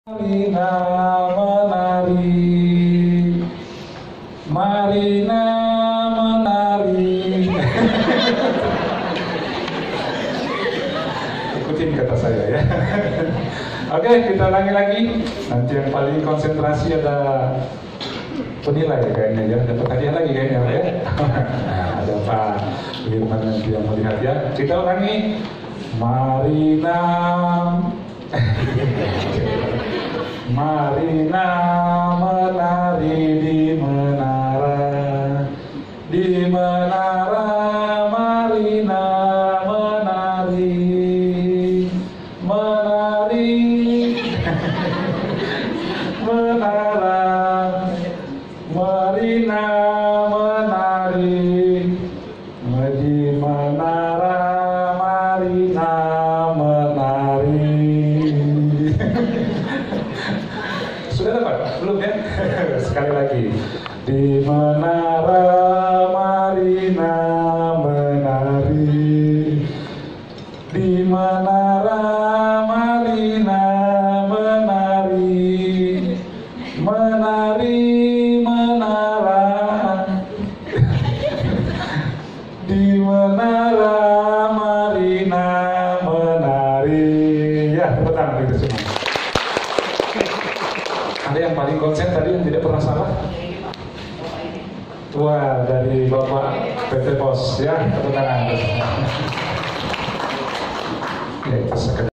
Marina menari, Marina menari. Ikutin kata saya ya. Oke, kita ulangi lagi. Nanti yang paling konsentrasi ada penilai kayaknya ya. Dapat hadiah lagi kayaknya ya. Nah, ada Pak Firman nanti yang melihat ya. Kita ulangi. Marina. Marina menari di menara, di menara Marina menari, menari, menara, Marina menari, di menara Marina menari. Sudah dapat? Belum ya? Sekali lagi. Di menara Marina menari, di menara Marina menari, menari menara, di menara Marina menari. Ya, tepuk tangan kita semua. Ada yang paling konsen tadi yang tidak pernah salah? Wah, dari Bapak PT Pos ya, tepuk tangan. Ya, itu sekedar